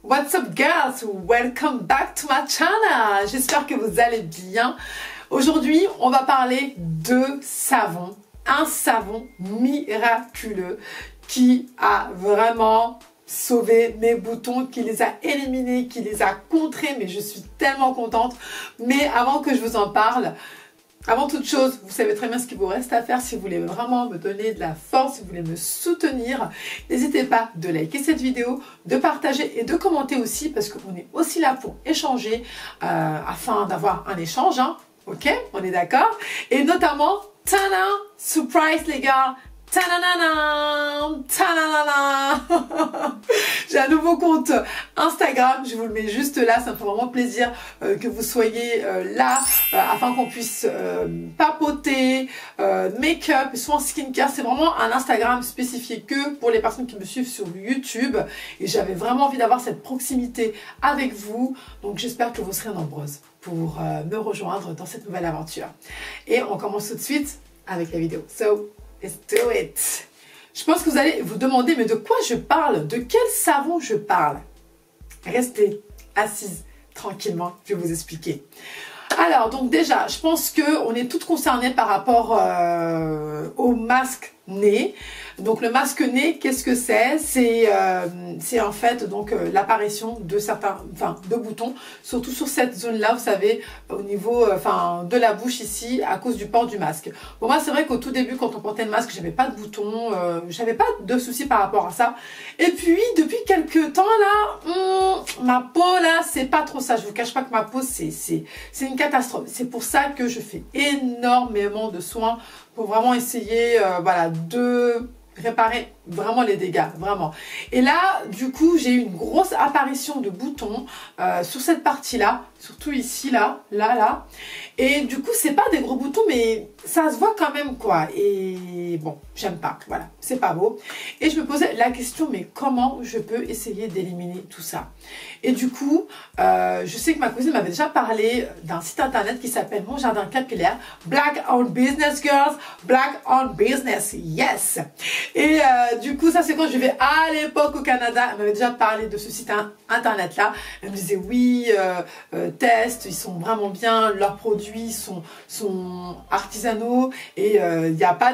What's up girls? Welcome back to my channel. J'espère que vous allez bien. Aujourd'hui, on va parler de savon. Un savon miraculeux qui a vraiment sauvé mes boutons, qui les a éliminés, qui les a contrés. Mais je suis tellement contente. Mais avant que je vous en parle, avant toute chose, vous savez très bien ce qu'il vous reste à faire. Si vous voulez vraiment me donner de la force, si vous voulez me soutenir, n'hésitez pas de liker cette vidéo, de partager et de commenter aussi, parce qu'on est aussi là pour échanger, afin d'avoir un échange, hein. Ok, on est d'accord? Et notamment, tada, surprise les gars, tananana, tananana. J'ai un nouveau compte Instagram, je vous le mets juste là, ça me fait vraiment plaisir que vous soyez là, afin qu'on puisse papoter, make-up, soins skincare. C'est vraiment un Instagram spécifié que pour les personnes qui me suivent sur YouTube, et j'avais vraiment envie d'avoir cette proximité avec vous, donc j'espère que vous serez nombreuses pour me rejoindre dans cette nouvelle aventure. Et on commence tout de suite avec la vidéo. So, let's do it. Je pense que vous allez vous demander, mais de quoi je parle? De quel savon je parle? Restez assises tranquillement, je vais vous expliquer. Alors, donc déjà, je pense qu'on est toutes concernées par rapport au masque nez. Donc le masque nez, qu'est-ce que c'est? C'est en fait donc l'apparition de certains, de boutons, surtout sur cette zone-là, vous savez, au niveau, de la bouche ici, à cause du port du masque. Bon, moi, c'est vrai qu'au tout début, quand on portait le masque, j'avais pas de boutons, j'avais pas de soucis par rapport à ça. Et puis, depuis quelques temps là, ma peau là, c'est pas trop ça. Je vous cache pas que ma peau, c'est une catastrophe. C'est pour ça que je fais énormément de soins pour vraiment essayer, voilà, de réparer vraiment les dégâts, vraiment. Et là, du coup, j'ai eu une grosse apparition de boutons sur cette partie-là, surtout ici, là. Et du coup, c'est pas des gros boutons, mais ça se voit quand même, quoi. Et bon, j'aime pas, voilà, c'est pas beau. Et je me posais la question, mais comment je peux essayer d'éliminer tout ça? Et du coup, je sais que ma cousine m'avait déjà parlé d'un site internet qui s'appelle Mon Jardin Capillaire. Black on business, girls, black on business, yes. Et du coup, ça c'est quand je vivais à l'époque au Canada. Elle m'avait déjà parlé de ce site internet là. Elle me disait oui, test, ils sont vraiment bien, leurs produits sont artisanaux et il n'y a pas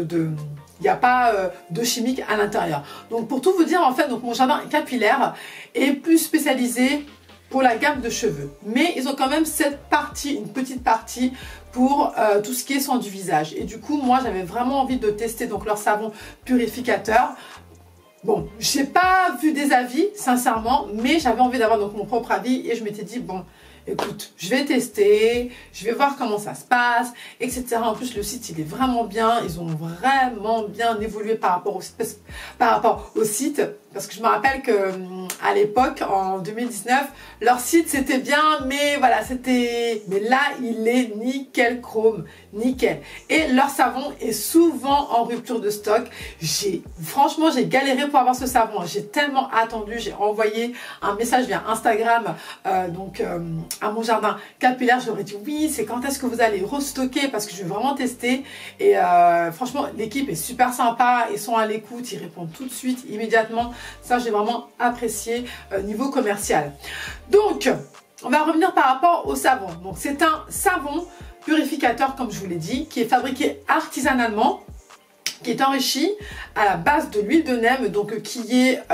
de chimique à l'intérieur. Donc pour tout vous dire, en fait, donc Mon Jardin Capillaire est plus spécialisé pour la gamme de cheveux. Mais ils ont quand même cette partie, une petite partie pour tout ce qui est soin du visage. Et du coup, moi, j'avais vraiment envie de tester donc leur savon purificateur. Bon, j'ai pas vu des avis, sincèrement, mais j'avais envie d'avoir donc mon propre avis et je m'étais dit, bon, écoute, je vais tester, je vais voir comment ça se passe, etc. En plus, le site, il est vraiment bien. Ils ont vraiment bien évolué par rapport au site. Parce que je me rappelle que à l'époque, en 2019, leur site c'était bien, mais voilà, mais là, il est nickel chrome, nickel. Et leur savon est souvent en rupture de stock. Franchement, j'ai galéré pour avoir ce savon. J'ai tellement attendu, j'ai envoyé un message via Instagram, à Mon Jardin Capillaire. Je leur ai dit oui, c'est quand est-ce que vous allez restocker parce que je vais vraiment tester. Et franchement, l'équipe est super sympa, ils sont à l'écoute, ils répondent tout de suite, immédiatement. Ça, j'ai vraiment apprécié niveau commercial. Donc, on va revenir par rapport au savon. Donc, c'est un savon purificateur, comme je vous l'ai dit, qui est fabriqué artisanalement, qui est enrichi à la base de l'huile de neem, donc qui est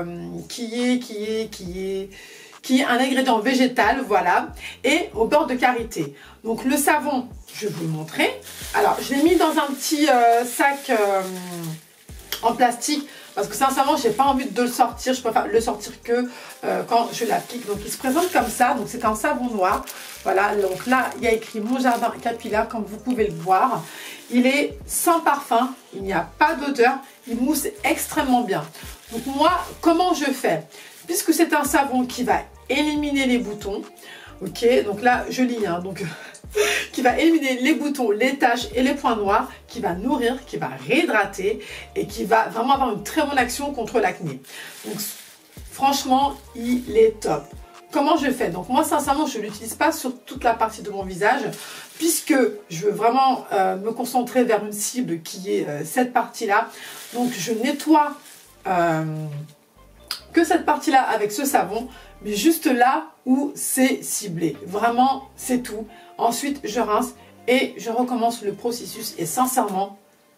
un ingrédient végétal, voilà, et au beurre de karité. Donc, le savon, je vais vous le montrer. Alors, je l'ai mis dans un petit sac en plastique. Parce que sincèrement, j'ai pas envie de le sortir. Je préfère le sortir que quand je l'applique. Donc, il se présente comme ça. Donc, c'est un savon noir. Voilà. Donc là, il y a écrit Mon Jardin Capillaire, comme vous pouvez le voir. Il est sans parfum. Il n'y a pas d'odeur. Il mousse extrêmement bien. Donc, moi, comment je fais? Puisque c'est un savon qui va éliminer les boutons. Ok. Donc là, je lis. Hein, donc... qui va éliminer les boutons, les taches et les points noirs, qui va nourrir, qui va réhydrater et qui va vraiment avoir une très bonne action contre l'acné. Donc franchement, il est top. Comment je fais? Donc moi sincèrement, je ne l'utilise pas sur toute la partie de mon visage puisque je veux vraiment me concentrer vers une cible qui est cette partie-là. Donc je nettoie que cette partie-là avec ce savon, mais juste là où c'est ciblé. Vraiment, c'est tout. Ensuite, je rince et je recommence le processus. Et sincèrement,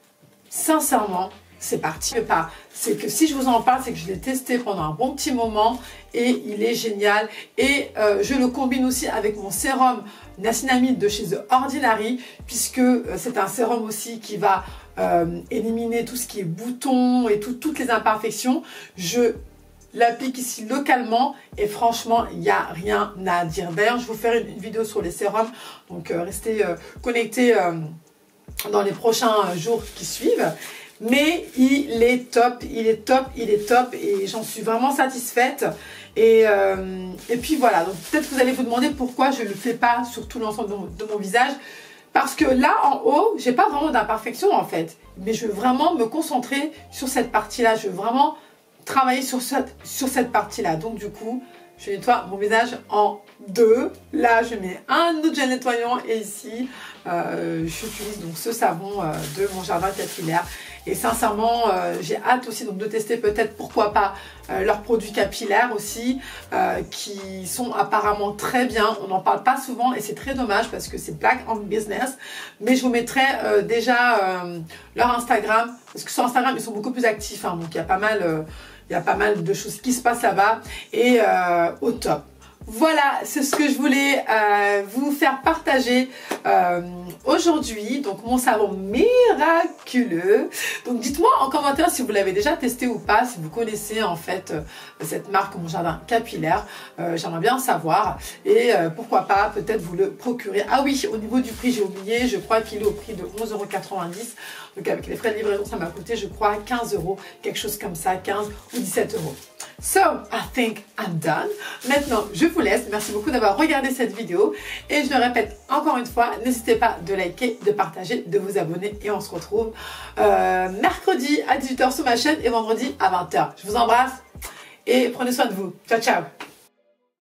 c'est parti. C'est que si je vous en parle, c'est que je l'ai testé pendant un bon petit moment et il est génial. Et je le combine aussi avec mon sérum niacinamide de chez The Ordinary, puisque c'est un sérum aussi qui va éliminer tout ce qui est boutons et toutes les imperfections. Je l'applique ici localement et franchement, il n'y a rien à dire. D'ailleurs, je vais vous faire une vidéo sur les sérums, donc restez connectés dans les prochains jours qui suivent. Mais il est top et j'en suis vraiment satisfaite. Et puis voilà, donc peut-être que vous allez vous demander pourquoi je ne le fais pas sur tout l'ensemble de mon visage. Parce que là, en haut, j'ai pas vraiment d'imperfection en fait. Mais je veux vraiment me concentrer sur cette partie-là. Je veux vraiment travailler sur cette partie-là. Donc du coup, je nettoie mon visage en deux. Là, je mets un autre gel nettoyant et ici, j'utilise donc ce savon de mon jardin capillaire. Et sincèrement, j'ai hâte aussi donc de tester peut-être, pourquoi pas, leurs produits capillaires aussi, qui sont apparemment très bien. On n'en parle pas souvent et c'est très dommage parce que c'est Black on Business. Mais je vous mettrai déjà leur Instagram, parce que sur Instagram, ils sont beaucoup plus actifs. Hein, donc il y a pas mal de choses qui se passent là-bas et au top. Voilà, c'est ce que je voulais vous faire partager aujourd'hui. Donc mon savon miraculeux. Donc dites-moi en commentaire si vous l'avez déjà testé ou pas, si vous connaissez en fait cette marque Mon Jardin Capillaire. J'aimerais bien savoir et pourquoi pas peut-être vous le procurer. Ah oui, au niveau du prix, j'ai oublié, je crois qu'il est au prix de 11,90 €. Donc avec les frais de livraison, ça m'a coûté je crois 15 €, quelque chose comme ça, 15 ou 17 €. So, I think I'm done. Maintenant, je vous laisse. Merci beaucoup d'avoir regardé cette vidéo. Et je le répète encore une fois, n'hésitez pas de liker, de partager, de vous abonner. Et on se retrouve mercredi à 18 h sur ma chaîne et vendredi à 20 h. Je vous embrasse et prenez soin de vous. Ciao, ciao.